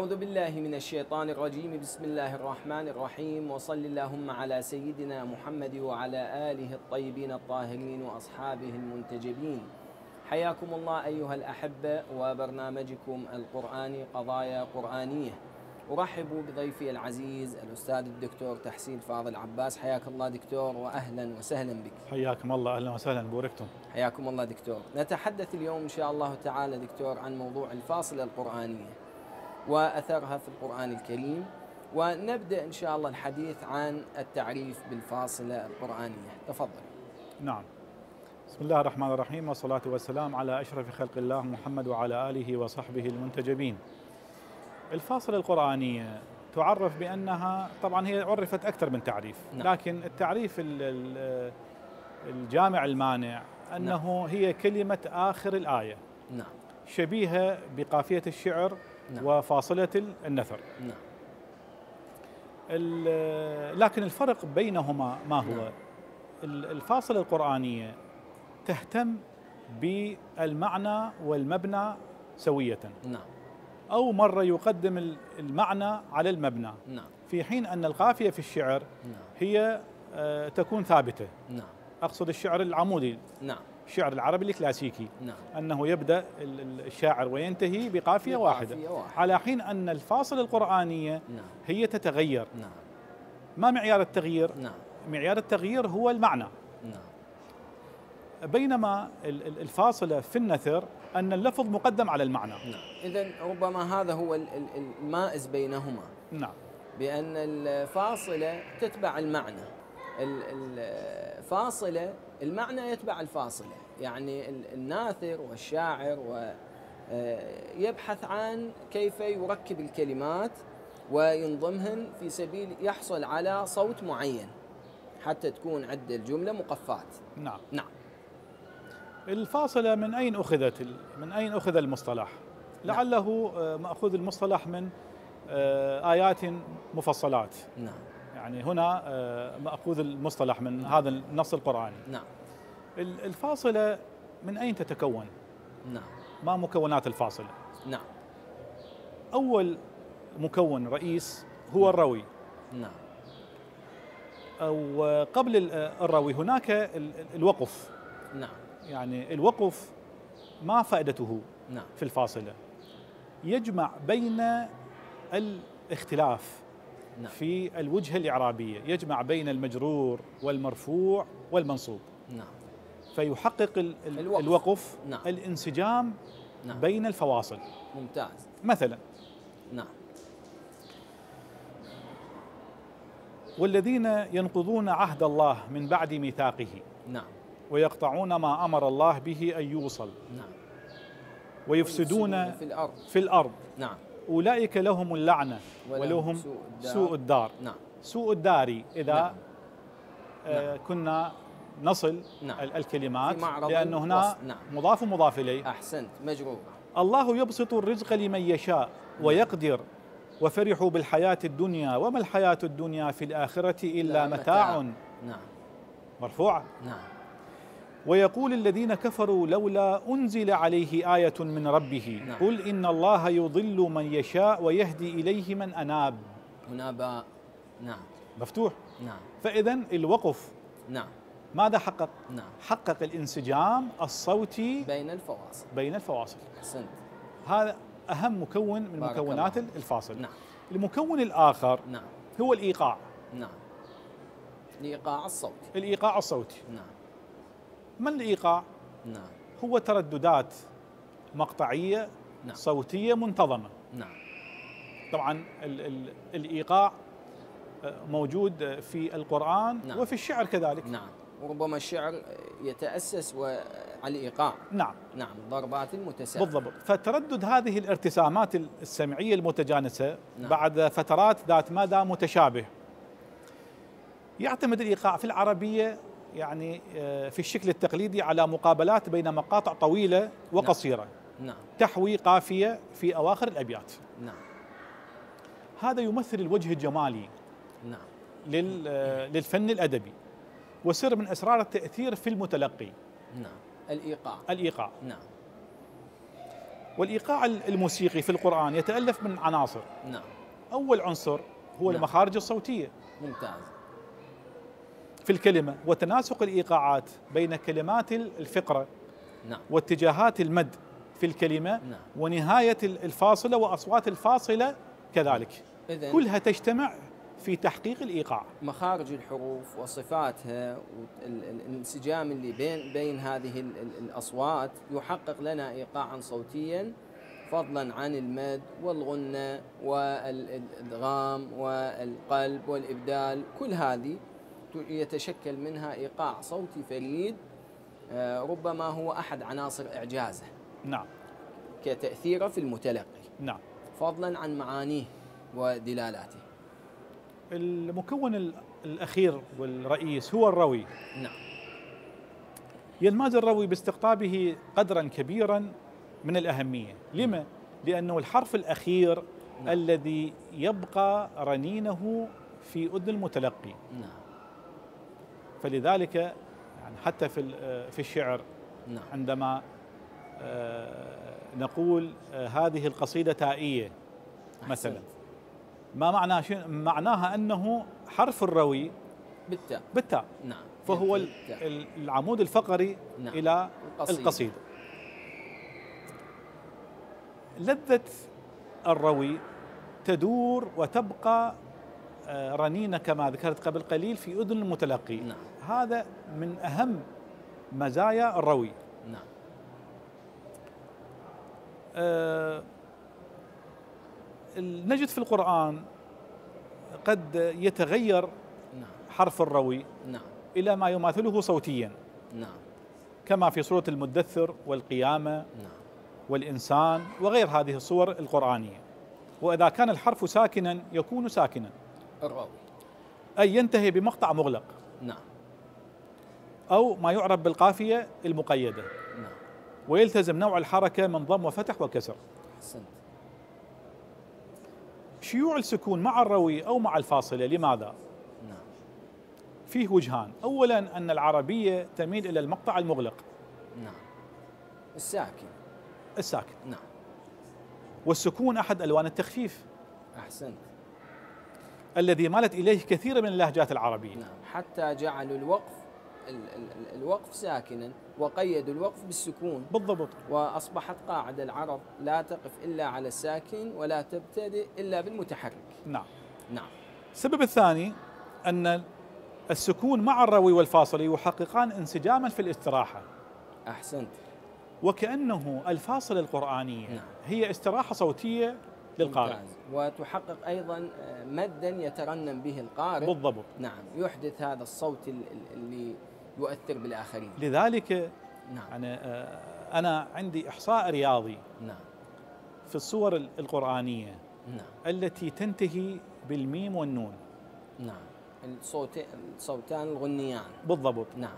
أعوذ بالله من الشيطان الرجيم. بسم الله الرحمن الرحيم، وصل اللهم على سيدنا محمد وعلى آله الطيبين الطاهرين وأصحابه المنتجبين. حياكم الله أيها الأحبة، وبرنامجكم القرآني قضايا قرآنية. أرحب بضيفي العزيز الأستاذ الدكتور تحسين فاضل عباس. حياك الله دكتور، وأهلا وسهلا بك. حياكم الله، أهلا وسهلا، بوركتم. حياكم الله دكتور. نتحدث اليوم إن شاء الله تعالى دكتور عن موضوع الفاصلة القرآنية وأثرها في القرآن الكريم، ونبدأ إن شاء الله الحديث عن التعريف بالفاصلة القرآنية. تفضل. نعم. بسم الله الرحمن الرحيم، والصلاة والسلام على أشرف خلق الله محمد وعلى آله وصحبه المنتجبين. الفاصلة القرآنية تعرف بأنها، طبعا هي عرفت أكثر من تعريف، نعم. لكن التعريف الجامع المانع أنه نعم. هي كلمة آخر الآية، نعم. شبيهة بقافية الشعر، نعم. وفاصلة النثر. نعم. لكن الفرق بينهما ما هو؟ نعم. الفاصلة القرآنية تهتم بالمعنى والمبنى سوية، نعم. أو مرة يقدم المعنى على المبنى، نعم. في حين أن القافية في الشعر نعم. هي تكون ثابتة. نعم. أقصد الشعر العمودي، نعم. الشعر العربي الكلاسيكي، نعم. أنه يبدأ الشاعر وينتهي بقافية واحدة، على حين أن الفاصلة القرآنية نعم. هي تتغير. نعم. ما معيار التغيير؟ نعم. معيار التغيير هو المعنى. نعم. بينما الفاصلة في النثر أن اللفظ مقدم على المعنى. نعم. إذن ربما هذا هو المائز بينهما. نعم. بأن الفاصلة تتبع المعنى، الفاصلة المعنى يتبع الفاصلة. يعني الناثر والشاعر يبحث عن كيف يركب الكلمات وينظمهن في سبيل يحصل على صوت معين حتى تكون عند الجملة مقفات. نعم. نعم. الفاصلة من أين أخذت؟ من أين أخذ المصطلح؟ لعله مأخوذ المصطلح من آيات مفصلات. نعم. يعني هنا مأخوذ المصطلح من هذا النص القرآني. نعم. الفاصلة من أين تتكون؟ نعم. ما مكونات الفاصلة؟ نعم. أول مكون رئيس هو الروي. نعم. أو قبل الروي هناك الوقف. نعم. يعني الوقف ما فائدته؟ نعم. في الفاصلة يجمع بين الاختلاف، نعم. في الوجهة الإعرابية، يجمع بين المجرور والمرفوع والمنصوب. نعم. فيحقق الوقف نعم. الانسجام نعم. بين الفواصل. ممتاز. مثلا نعم. والذين ينقضون عهد الله من بعد ميثاقه، نعم. ويقطعون ما أمر الله به أن يوصل، نعم. ويفسدون في الأرض نعم. أولئك لهم اللعنة ولهم سوء الدار. نعم. سوء الدار إذا نعم. كنا نصل نعم. الكلمات، لأن هنا نعم. مضاف ومضاف إليه. أحسنت، مجرور. الله يبسط الرزق لمن يشاء ويقدر وفرحوا بالحياة الدنيا وما الحياة الدنيا في الآخرة إلا متاع. نعم. مرفوع. نعم. ويقول الذين كفروا لولا أنزل عليه آية من ربه. نعم. قل إن الله يضل من يشاء ويهدي إليه من أناب. هنا باء. نعم. مفتوح. نعم. فإذا الوقف نعم. ماذا حقق؟ نعم. حقق الانسجام الصوتي بين الفواصل. أحسنت. هذا أهم مكون من مكونات الفاصل. نعم. المكون الآخر نعم. هو الإيقاع. نعم. الإيقاع الصوتي. الإيقاع الصوتي. نعم. ما الإيقاع؟ نعم. هو ترددات مقطعية. نعم. صوتية منتظمة. نعم. طبعا الإيقاع موجود في القرآن. نعم. وفي الشعر كذلك. نعم. وربما الشعر يتأسس على الإيقاع. نعم. نعم. ضربات متساوية. بالضبط. فتردد هذه الارتسامات السمعية المتجانسة. نعم. بعد فترات ذات مدى متشابه، يعتمد الإيقاع في العربية يعني في الشكل التقليدي على مقابلات بين مقاطع طويلة وقصيرة. نعم. تحوي قافية في أواخر الأبيات. نعم. هذا يمثل الوجه الجمالي. نعم. للفن الأدبي، وسر من أسرار التأثير في المتلقي. نعم. الإيقاع. الإيقاع. نعم. والإيقاع الموسيقي في القرآن يتألف من عناصر. نعم. أول عنصر هو نعم. المخارج الصوتية ممتاز. في الكلمة، وتناسق الإيقاعات بين كلمات الفقرة نعم. واتجاهات المد في الكلمة، نعم. ونهاية الفاصلة وأصوات الفاصلة كذلك، كلها تجتمع في تحقيق الإيقاع. مخارج الحروف وصفاتها والانسجام اللي بين هذه الأصوات يحقق لنا إيقاعا صوتيا، فضلا عن المد والغنة والإدغام والقلب والإبدال. كل هذه يتشكل منها إيقاع صوتي فريد، ربما هو أحد عناصر إعجازه. نعم. كتأثيره في المتلقي. نعم. فضلا عن معانيه ودلالاته. المكون الأخير والرئيس هو الروي. نعم. ينماز الروي باستقطابه قدرا كبيرا من الأهمية. لما؟ لأنه الحرف الأخير نعم. الذي يبقى رنينه في أذن المتلقي. نعم. فلذلك يعني حتى في الشعر، نعم. عندما نقول هذه القصيدة تائية مثلا، ما معناها أنه حرف الروي بالتاء. نعم. فهو العمود الفقري. نعم. إلى القصيدة. لذة الروي تدور وتبقى رنينة كما ذكرت قبل قليل في أذن المتلقي. نعم. هذا من أهم مزايا الروي. نعم. نجد في القرآن قد يتغير حرف الروي إلى ما يماثله صوتيا. نعم. كما في سورة المدثر والقيامة والإنسان وغير هذه الصور القرآنية. وإذا كان الحرف ساكنا يكون ساكنا الروي، أي ينتهي بمقطع مغلق. نعم. أو ما يعرف بالقافية المقيدة. نعم. ويلتزم نوع الحركة من ضم وفتح وكسر. أحسنت. شيوع السكون مع الروي أو مع الفاصلة، لماذا؟ نعم. فيه وجهان. أولا أن العربية تميل إلى المقطع المغلق. نعم. الساكن. نعم. والسكون أحد ألوان التخفيف. أحسنت. الذي مالت إليه كثير من اللهجات العربية. نعم. حتى جعلوا الوقف ساكنا وقيدوا الوقف بالسكون. بالضبط. وأصبحت قاعدة العرب لا تقف إلا على الساكن ولا تبتدئ إلا بالمتحرك. نعم. نعم. السبب الثاني أن السكون مع الروي والفاصلة يحققان انسجاما في الاستراحة. أحسنت. وكأنه الفاصلة القرآنية هي استراحة صوتية للقارئ. ممتاز. وتحقق أيضا مدا يترنم به القارئ. بالضبط. نعم. يحدث هذا الصوت اللي يؤثر بالآخرين. لذلك نعم. أنا عندي إحصاء رياضي. نعم. في الصور القرآنية. نعم. التي تنتهي بالميم والنون. نعم. الصوتان الغنيان. بالضبط. نعم.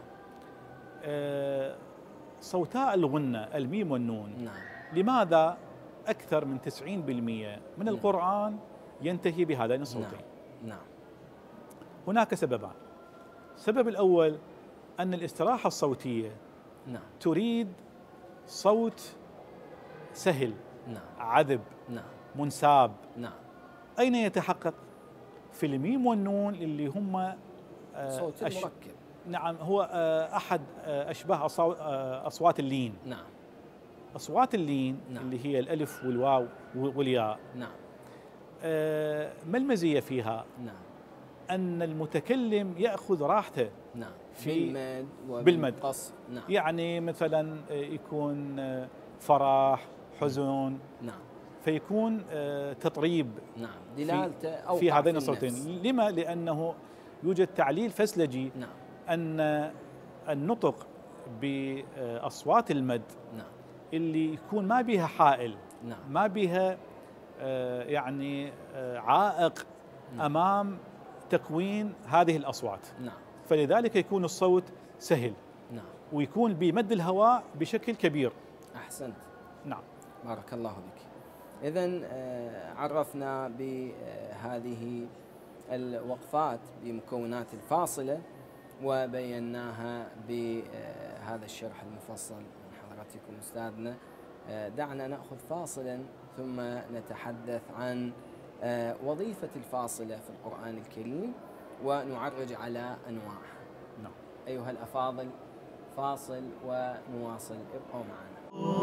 صوتا الغنة الميم والنون. نعم. لماذا أكثر من 90% من القرآن ينتهي بهذين الصوتين؟ نعم. هناك سببان. السبب الأول أن الاستراحة الصوتية تريد صوت سهل، عذب، منساب. أين يتحقق؟ في الميم والنون اللي هم صوت مركب. نعم، هو أحد أشباه أصوات اللين. نعم. أصوات اللين اللي هي الألف والواو والياء. نعم. ما المزية فيها؟ نعم. أن المتكلم يأخذ راحته. نعم. في بالمد. نعم. يعني مثلا يكون فرح، حزن. نعم. فيكون تطريب. نعم. دلالته في هذين الصوتين. لما؟ لأنه يوجد تعليل فسلجي. نعم. أن النطق بأصوات المد اللي يكون ما بها حائل، ما بها يعني عائق أمام تكوين هذه الأصوات. فلذلك يكون الصوت سهل. ويكون بمد الهواء بشكل كبير. أحسنت. نعم. بارك الله بك. إذن عرفنا بهذه الوقفات بمكونات الفاصلة وبيناها بهذا الشرح المفصل من حضراتكم أستاذنا. دعنا نأخذ فاصلا ثم نتحدث عن وظيفة الفاصلة في القرآن الكريم ونعرج على أنواعها. نعم. أيها الأفاضل، فاصل ونواصل، ابقوا معنا.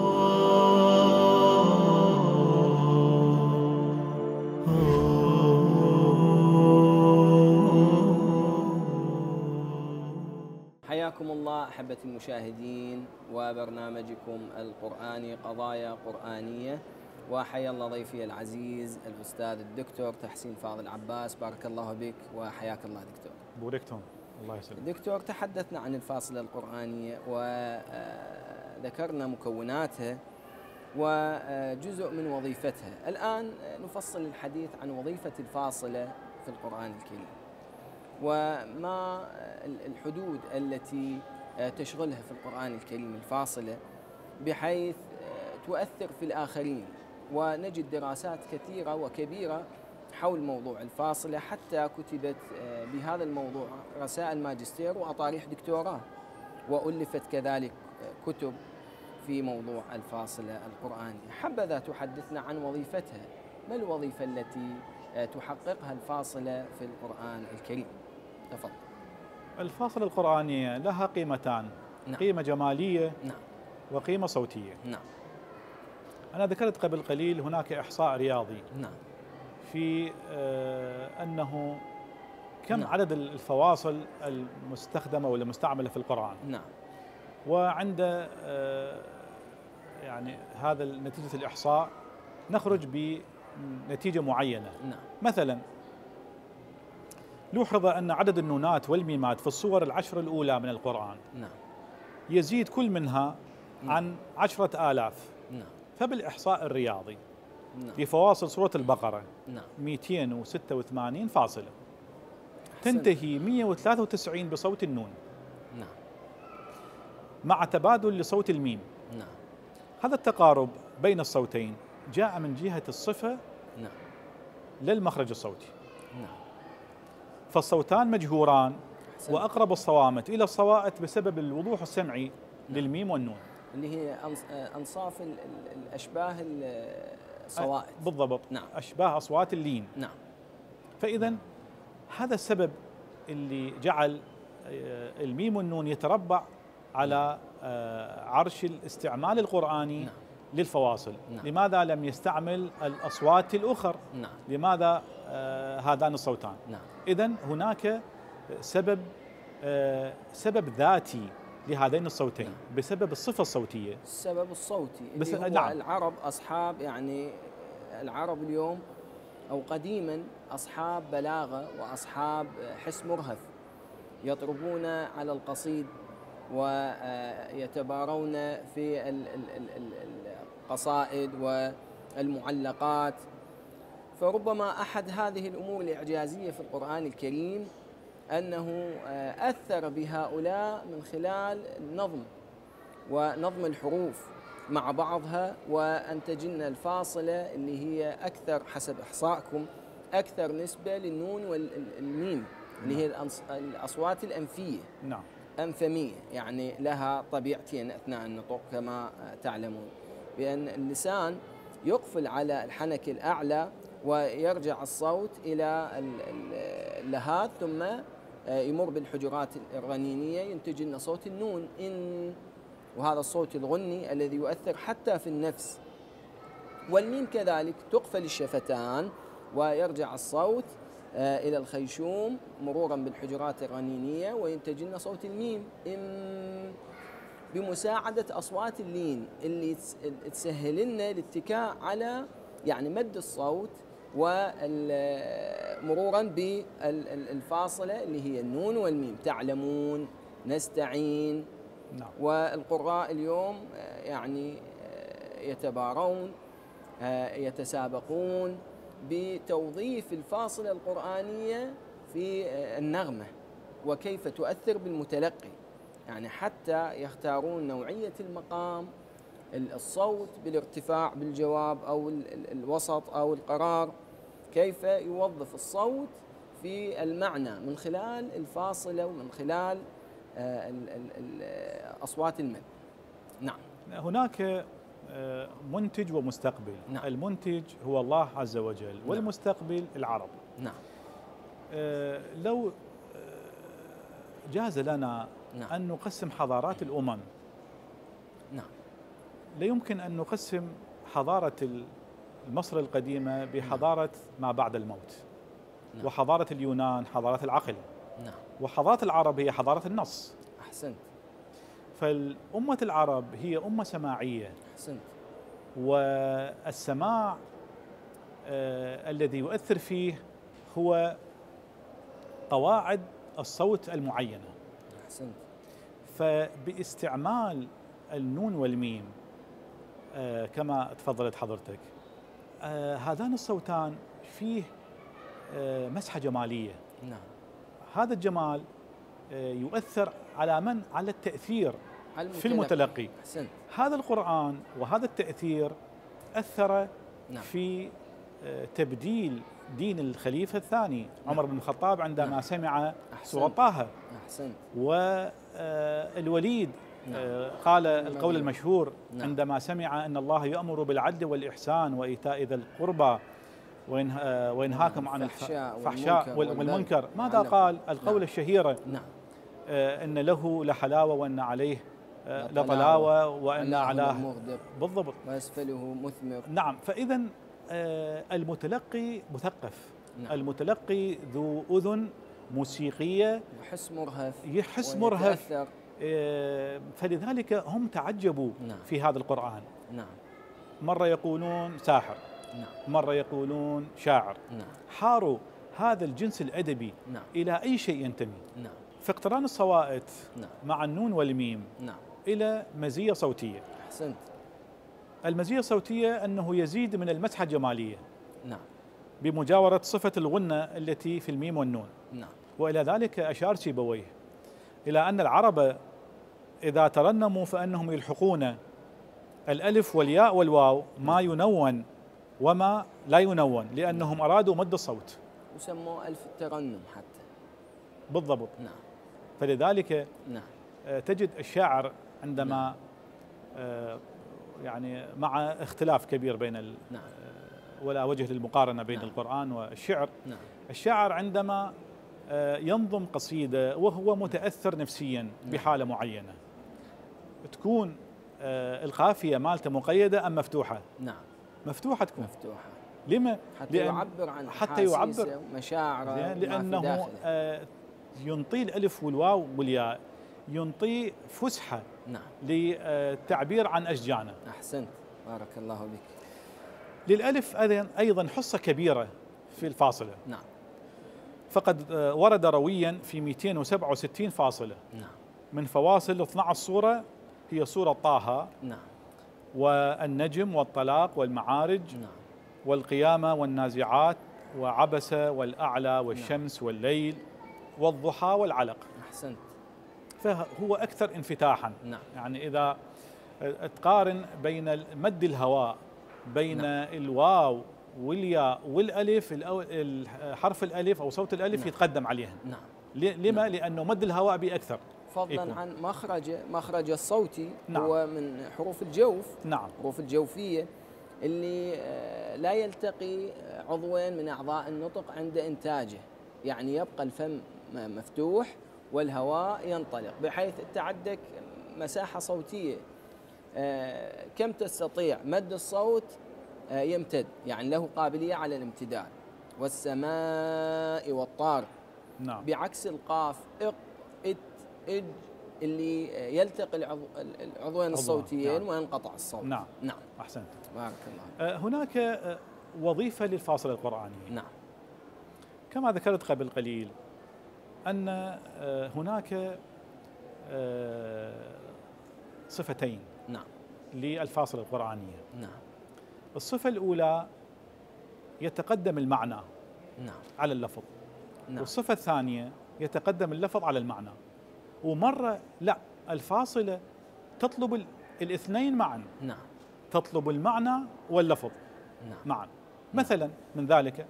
حياكم الله أحبتي المشاهدين وبرنامجكم القرآني قضايا قرآنية، وحيا الله ضيفي العزيز الأستاذ الدكتور تحسين فاضل عباس. بارك الله بك وحياك الله دكتور. بوركتم، الله يسلمك. دكتور، تحدثنا عن الفاصلة القرآنية وذكرنا مكوناتها وجزء من وظيفتها. الآن نفصل الحديث عن وظيفة الفاصلة في القرآن الكريم وما الحدود التي تشغلها في القرآن الكريم الفاصلة بحيث تؤثر في الآخرين، ونجد دراسات كثيرة وكبيرة حول موضوع الفاصلة، حتى كتبت بهذا الموضوع رسائل ماجستير وأطاريح دكتوراه، وألفت كذلك كتب في موضوع الفاصلة القرآنية. حبذا تحدثنا عن وظيفتها، ما الوظيفة التي تحققها الفاصلة في القرآن الكريم؟ تفضل. الفاصلة القرآنية لها قيمتان. نعم. قيمة جمالية. نعم. وقيمة صوتية. نعم. أنا ذكرت قبل قليل هناك إحصاء رياضي. نعم. في أنه كم نعم. عدد الفواصل المستخدمة والمستعملة في القرآن. نعم. وعند يعني هذا نتيجة الإحصاء نخرج بنتيجة معينة. نعم. مثلا لوحظ أن عدد النونات والميمات في الصور العشر الأولى من القرآن نعم. يزيد كل منها عن 10,000. نعم. فبالإحصاء الرياضي نعم. في فواصل سورة البقرة نعم. 286 فاصلة، تنتهي 193 بصوت النون. نعم. مع تبادل لصوت الميم. نعم. هذا التقارب بين الصوتين جاء من جهة الصفة نعم. للمخرج الصوتي. نعم. فالصوتان مجهوران، أحسن. وأقرب الصوامت إلى الصوائت بسبب الوضوح السمعي للميم والنون، اللي هي أنصاف الأشباه الصوائت. بالضبط. نعم. أشباه أصوات اللين. نعم. فإذا هذا السبب اللي جعل الميم والنون يتربع على عرش الاستعمال القرآني. نعم. للفواصل. نعم. لماذا لم يستعمل الأصوات الأخر؟ نعم. لماذا هذان الصوتان؟ نعم. إذن هناك سبب ذاتي لهذين الصوتين. نعم. بسبب الصفة الصوتية. السبب الصوتي اللي هو نعم. العرب أصحاب، يعني العرب اليوم أو قديما أصحاب بلاغة وأصحاب حس مرهف، يطربون على القصيد ويتبارون في القصائد والمعلقات. فربما أحد هذه الأمور الإعجازية في القرآن الكريم أنه أثر بهؤلاء من خلال النظم ونظم الحروف مع بعضها، وأنتج لنا الفاصلة اللي هي أكثر حسب إحصائكم أكثر نسبة للنون والميم، اللي هي الأصوات الأنفية. نعم. أنفمية، يعني لها طبيعتين أثناء النطق كما تعلمون، بأن اللسان يقفل على الحنك الأعلى ويرجع الصوت إلى اللهات، ثم يمر بالحجرات الرنينية ينتج لنا صوت النون إن، وهذا الصوت الغني الذي يؤثر حتى في النفس. والميم كذلك تقفل الشفتان ويرجع الصوت إلى الخيشوم مرورا بالحجرات الرنينية وينتج لنا صوت الميم إم، بمساعدة أصوات اللين اللي تسهل لنا الاتكاء على يعني مد الصوت ومرورا بالفاصلة اللي هي النون والميم. تعلمون، نستعين. نعم. والقراء اليوم يعني يتبارون، يتسابقون بتوظيف الفاصلة القرآنية في النغمة وكيف تؤثر بالمتلقي، يعني حتى يختارون نوعية المقام، الصوت بالارتفاع بالجواب أو الوسط أو القرار، كيف يوظف الصوت في المعنى من خلال الفاصلة ومن خلال أصوات المد. نعم. هناك منتج ومستقبل. نعم. المنتج هو الله عز وجل، والمستقبل العرب. نعم. لو جاز لنا نعم. أن نقسم حضارات الأمم، نعم، لا يمكن أن نقسم حضارة مصر القديمة بحضارة ما بعد الموت. نعم. وحضارة اليونان حضارة العقل، نعم، وحضارة العرب هي حضارة النص. أحسنت. فالأمة العرب هي أمة سماعية، أحسنت. والسماع الذي يؤثر فيه هو قواعد الصوت المعينة. أحسنت. فباستعمال النون والميم كما تفضلت حضرتك، هذان الصوتان فيه مسحة جمالية. نعم. هذا الجمال يؤثر على من؟ على التأثير في المتلقي. أحسنت. هذا القرآن وهذا التأثير أثر نعم. في تبديل دين الخليفة الثاني عمر بن الخطاب عندما نعم. سمع أحسنت. سورة طه. أحسنت. والوليد قال القول المشهور عندما سمع أن الله يأمر بالعدل والإحسان وإيتاء ذي القربى وينهاكم عن الفحشاء والمنكر. ماذا قال؟ القول الشهيرة إن له لحلاوة وإن عليه لطلاوة وإن علاه بالضبط ويسفله مثمر. نعم. فإذا المتلقي مثقف. نعم. المتلقي ذو أذن موسيقية، يحس مرهف. فلذلك هم تعجبوا في هذا القرآن. نعم. مرة يقولون ساحر، مرة يقولون شاعر. حاروا هذا الجنس الأدبي إلى أي شيء ينتمي. فاقتران الصوائت مع النون والميم إلى مزية صوتية. أحسنت. المزية الصوتية أنه يزيد من المسحة الجمالية بمجاورة صفة الغنة التي في الميم والنون. وإلى ذلك أشار سيبويه إلى أن العرب إذا ترنموا فإنهم يلحقون الألف والياء والواو ما ينون وما لا ينون، لأنهم أرادوا مد الصوت وسموه ألف الترنم حتى. بالضبط. فلذلك تجد الشاعر عندما يعني مع اختلاف كبير بين ولا وجه للمقارنة بين القرآن والشعر. الشاعر عندما ينظم قصيدة وهو متأثر نفسيا بحالة معينة، تكون القافية مالته مقيدة أم مفتوحة؟ مفتوحة تكون. لما؟ حتى يعبر عن حاسيسه ومشاعره، لأنه ينطي الألف والواو والياء، ينطي فسحة للتعبير عن أشجانه. أحسنت، بارك الله بك. للألف أيضا حصة كبيرة في الفاصلة. فقد ورد رويا في 267 فاصلة. من فواصل 12 سورة هي سورة طه، والنجم والطلاق والمعارج، والقيامة والنازعات وعبس والأعلى والشمس والليل والضحى والعلق. أحسنت. فهو أكثر انفتاحا. يعني إذا تقارن بين مد الهواء بين الواو والياء والألف، حرف الألف أو صوت الألف يتقدم عليها. لما؟ لأنه مد الهواء بأكثر، فضلا عن مخرج الصوتي. هو من حروف الجوف. حروف الجوفية اللي لا يلتقي عضوين من أعضاء النطق عند إنتاجه، يعني يبقى الفم مفتوح والهواء ينطلق، بحيث تعدك مساحة صوتية كم تستطيع مد الصوت يمتد، يعني له قابلية على الامتداد. والسماء والطارق. بعكس القاف إق إت إج اللي يلتقي العضوين الصوتيين وينقطع الصوت. نعم. أحسنت، بارك الله. هناك وظيفة للفاصلة القرآنية. كما ذكرت قبل قليل أن هناك صفتين للفاصلة القرآنية. الصفة الأولى يتقدم المعنى على اللفظ، والصفة الثانية يتقدم اللفظ على المعنى. ومرة لا، الفاصلة تطلب الاثنين معا. تطلب المعنى واللفظ معا. مثلا من ذلك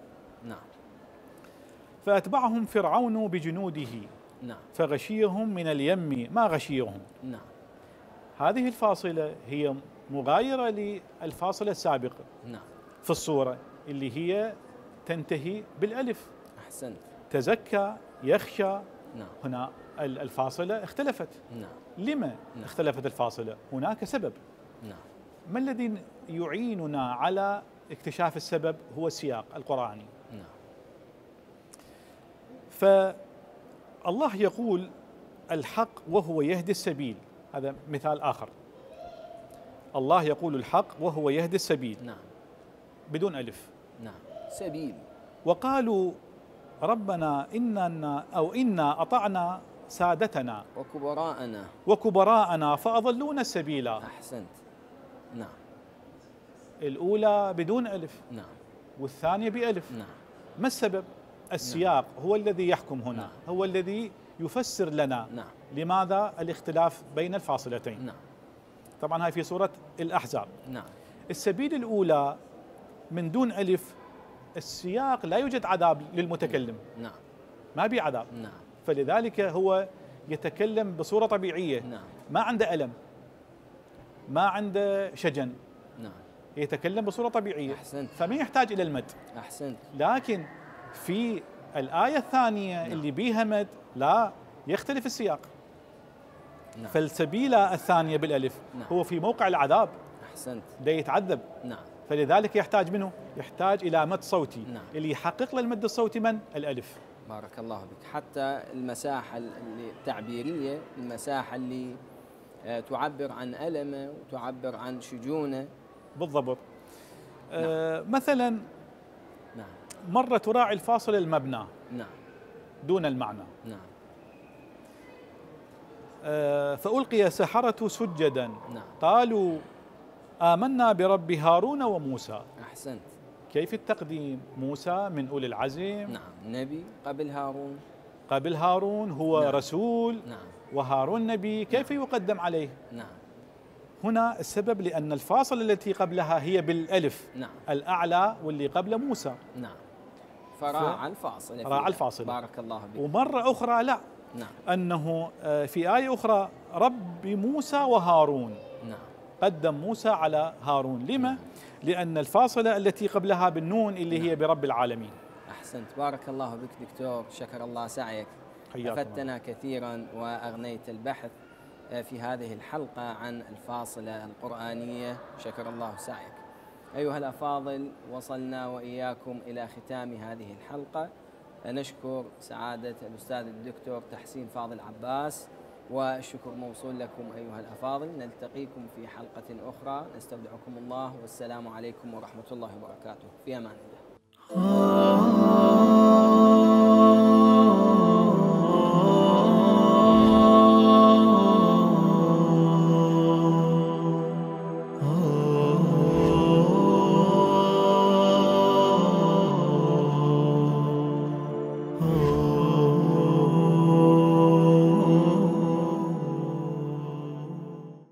فأتبعهم فرعون بجنوده فغشيهم من اليم ما غشيهم. هذه الفاصلة هي مغايرة للفاصلة السابقة نعم. في الصورة اللي هي تنتهي بالألف. أحسنت. تزكى، يخشى. نعم. هنا الفاصلة اختلفت. نعم. لما اختلفت الفاصلة؟ هناك سبب. نعم. ما الذي يعيننا على اكتشاف السبب؟ هو السياق القرآني. نعم. فالله يقول الحق وهو يهدي السبيل، هذا مثال آخر. الله يقول الحق وهو يهدي السبيل. نعم. بدون ألف. نعم. سبيل. وقالوا ربنا إنا أطعنا سادتنا وكبراءنا فأضلونا السبيل. أحسنت. نعم. الأولى بدون ألف. نعم. والثانية بألف. نعم. ما السبب؟ السياق هو الذي يحكم هنا. نعم. هو الذي يفسر لنا نعم. لماذا الاختلاف بين الفاصلتين. نعم. طبعا هاي في سورة الأحزاب. نعم. السبيل الأولى من دون ألف، السياق لا يوجد عذاب للمتكلم. نعم. ما بي عذاب. نعم. فلذلك هو يتكلم بصورة طبيعية. نعم. ما عنده ألم، ما عنده شجن. نعم. يتكلم بصورة طبيعية. أحسنت. فما يحتاج إلى المد. أحسنت. لكن في الآية الثانية نعم. اللي بيها مد لا يختلف السياق. نعم. فالسبيلة الثانية بالألف نعم. هو في موقع العذاب. أحسنت. دا يتعذب. نعم. فلذلك يحتاج منه؟ يحتاج إلى مد صوتي. نعم. اللي يحقق له المد الصوتي من؟ الألف. بارك الله بك. حتى المساحة التعبيرية، المساحة اللي تعبر عن ألمه وتعبر عن شجونه. بالضبط. نعم. مثلا نعم. مرة تراعي الفاصل المبنى نعم. دون المعنى. نعم. فألقي السحرة سجدا. نعم. قالوا آمنا برب هارون وموسى. أحسنت. كيف التقديم؟ موسى من أولي العزم. نعم. نبي قبل هارون. قبل هارون هو نعم. رسول. نعم. وهارون نبي، كيف يقدم عليه؟ نعم. هنا السبب لأن الفاصلة التي قبلها هي بالألف. نعم. الأعلى واللي قبل موسى. نعم. فراعى الفاصلة. راعى الفاصلة. بارك الله بك. ومرة أخرى لا. نعم. أنه في آية أخرى رب موسى وهارون. نعم. قدم موسى على هارون. لما؟ نعم. لأن الفاصلة التي قبلها بالنون اللي نعم. هي برب العالمين. أحسنت. بارك الله بك دكتور، شكر الله سعيك. أفدتنا كثيرا وأغنيت البحث في هذه الحلقة عن الفاصلة القرآنية، شكر الله سعيك. أيها الأفاضل، وصلنا وإياكم إلى ختام هذه الحلقة. نشكر سعادة الأستاذ الدكتور تحسين فاضل عباس، والشكر موصول لكم أيها الأفاضل. نلتقيكم في حلقة أخرى، نستودعكم الله والسلام عليكم ورحمة الله وبركاته. في أمان الله.